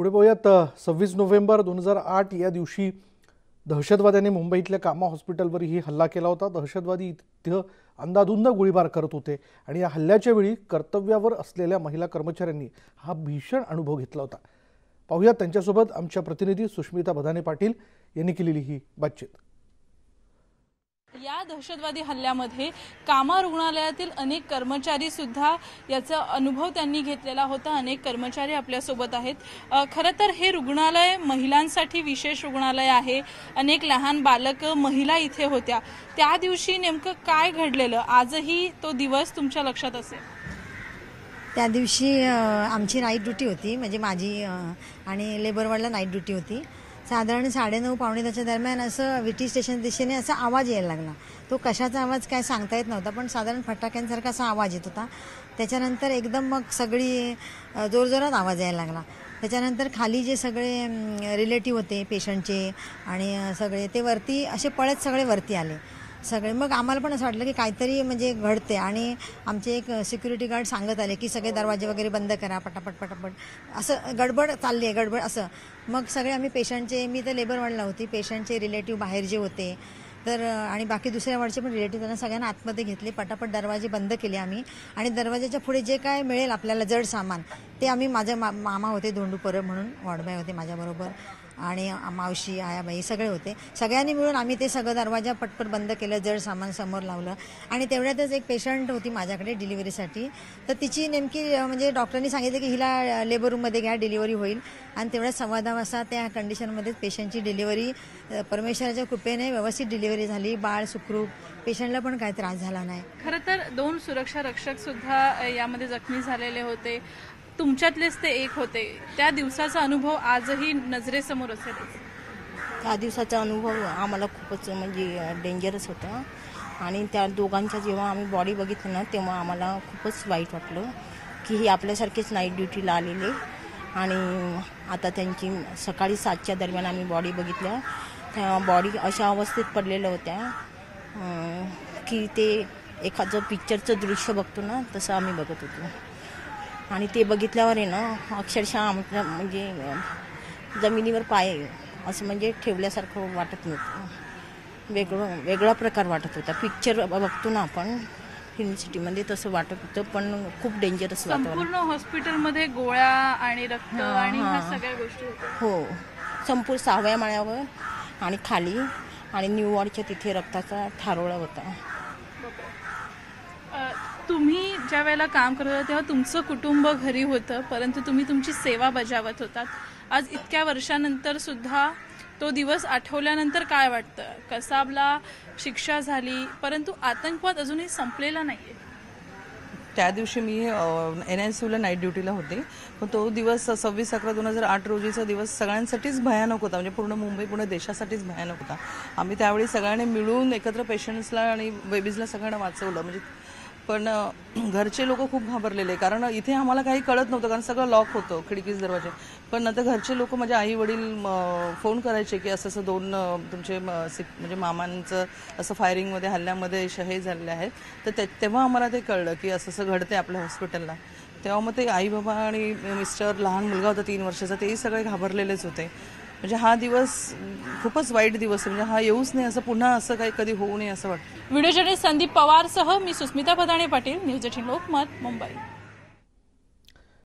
पुढे पाहूयात 26 नोव्हेंबर 2008 या दिवशी दहशतवाद्यांनी मुंबईतल्या कामा हॉस्पिटलवरही हल्ला केला होता। दहशतवादी इथं अंधाधुंद गोळीबार करत होते आणि या हल्ल्याच्या वेळी कर्तव्यावर असलेल्या महिला कर्मचाऱ्यांनी हा भीषण अनुभव घेतला होता। पाहूयात त्यांच्यासोबत आमच्या प्रतिनिधी सुष्मिता बधाने पाटील यांनी केलेली ही बातचीत। या दहशतवादी हल्ल्यामध्ये कामा रुग्णालयातील अनेक कर्मचारी सुद्धा याचा अनुभव त्यांनी घेतलेला होता। अनेक कर्मचारी आपल्या सोबत आहेत। खरं तर हे रुग्णालय महिलांसाठी विशेष रुग्णालय आहे। अनेक लहान बालक महिला इथे होत्या। त्या दिवशी नेमकं काय घडलेलं आजही तो दिवस तुमच्या लक्षात असेल। त्या दिवशी आमची नाईट ड्युटी होती, म्हणजे माझी आणि लेबर वॉर्डला नाईट ड्युटी होती। साधारण 9:30 पावणे 10च्या दरम्यान असं विटी स्टेशन दिशेने असा आवाज यायला लागला। तो कशाचा आवाज काय सांगता येत नव्हता, पण साधारण फटाक्यांसारखा असा आवाज येत होता। त्याच्यानंतर एकदम मग सगळी जोरजोरात आवाज यायला लागला। त्याच्यानंतर खाली जे सगळे रिलेटिव्ह होते पेशंटचे आणि सगळे ते वरती असे पळत सगळे वरती आले सगळे। मग आम्हाला पण असं वाटलं की काहीतरी म्हणजे घडते आणि आमचे एक सिक्युरिटी गार्ड सांगत आले की सगळे दरवाजे वगैरे बंद करा, पटापट पटापट असं गडबड चालली आहे, गडबड असं। मग सगळे आम्ही पेशंटचे, मी तर लेबर वॉर्डला होती, पेशंटचे रिलेटिव्ह बाहेर जे होते तर आणि बाकी दुसऱ्या वॉर्डचे पण रिलेटिव्ह, त्यांना सगळ्यांना आतमध्ये घेतले, पटापट दरवाजे बंद केले आम्ही आणि दरवाजाच्या पुढे जे काय मिळेल आपल्याला जड सामान ते आम्ही, माझे मामा होते धोंडू परब म्हणून वॉर्डबाय होते माझ्याबरोबर आणि मावशी आयाबाई सगळे होते, सगळ्यांनी मिळून आम्ही ते सगळं दरवाजा पटपट बंद केलं, जड सामान समोर लावलं। आणि तेवढ्यातच एक पेशंट होती माझ्याकडे डिलिव्हरीसाठी, तर तिची नेमकी म्हणजे डॉक्टरांनी सांगितलं की हिला लेबर रूममध्ये घ्या, डिलिव्हरी होईल। आणि तेवढ्या 10:15 वाजता त्या कंडिशनमध्ये पेशंटची डिलिव्हरी परमेश्वराच्या कृपेने व्यवस्थित डिलिव्हरी झाली, बाळ सुखरूप, पेशंटला पण काही त्रास झाला नाही। खरं तर 2 सुरक्षा रक्षक सुद्धा यामध्ये जखमी झालेले होते, तुमच्यातलेच ते एक होते। त्या दिवसाचा अनुभव आजही नजरेसमोर असेल। त्या दिवसाचा अनुभव आम्हाला खूपच म्हणजे डेंजरस होता आणि त्या दोघांच्या जेव्हा आम्ही बॉडी बघितली ना तेव्हा आम्हाला खूपच वाईट वाटलं की ही आपल्यासारखीच नाईट ड्युटीला आलेले आणि आता त्यांची सकाळी 7च्या दरम्यान आम्ही बॉडी बघितल्या, त्या बॉडी अशा अवस्थेत पडलेल्या होत्या की ते एखादं पिक्चरचं दृश्य बघतो ना तसं आम्ही बघत होतो। आणि ते बघितल्यावर आहे ना अक्षरशः आमच्या म्हणजे जमिनीवर पाय असं म्हणजे ठेवल्यासारखं वाटत नव्हतं, वेगळा प्रकार वाटत होता। पिक्चर बघतो ना आपण फिल्म सिटीमध्ये तसं वाटत होतं, पण खूप डेंजरस वाटतं। संपूर्ण हॉस्पिटलमध्ये गोळ्या आणि रक्त आणि ह्या सगळ्या गोष्टी होत्या। हो, संपूर्ण 6व्या माळ्यावर आणि खाली आणि न्यू वॉर्डच्या तिथे रक्ताचा थारोळा होता। तुम्ही ज्या वेळेला काम करत होता तेव्हा तुमचं कुटुंब घरी होतं, परंतु तुम्ही तुमची सेवा बजावत होतात। आज इतक्या वर्षानंतर सुद्धा तो दिवस आठवल्यानंतर काय वाटतं? कसाबला शिक्षा झाली, परंतु आतंकवाद अजूनही संपलेला नाहीये। त्या दिवशी मी NICUला नाईट ड्युटीला होते, पण तो दिवस 26/11/2008 रोजीचा दिवस सगळ्यांसाठीच भयानक होता, म्हणजे पूर्ण मुंबई, पूर्ण देशासाठीच भयानक होता। आम्ही त्यावेळी सगळ्यांनी मिळून एकत्र पेशंट्सला आणि बेबीजला सगळ्यांना वाचवलं, म्हणजे पण घरचे लोक खूप घाबरलेले, कारण इथे आम्हाला काही कळत नव्हतं, कारण सगळं लॉक होतं, खिडकीच दरवाजे। पण नंतर घरचे लोक, माझे आई वडील फोन करायचे की असं असं 2 तुमचे म्हणजे मामांचं असं फायरिंगमध्ये हल्ल्यामध्ये शहीद झालेले आहेत। तर तेव्हा आम्हाला ते कळलं की असं असं घडते आपल्या हॉस्पिटलला। तेव्हा मग ते आई बाबा आणि मिस्टर, लहान मुलगा होता 3 वर्षाचा, तेही सगळे घाबरलेलेच होते। म्हणजे हा दिवस खूपच वाईट दिवस आहे, म्हणजे हा येऊच नाही, असं पुन्हा असं काही कधी होऊ नये असं वाटतं। व्हिडिओ जर्नलिस्ट संदीप पवारसह मी सुष्मिता बधाने पाटील, न्यूज 18 लोकमत, मुंबई।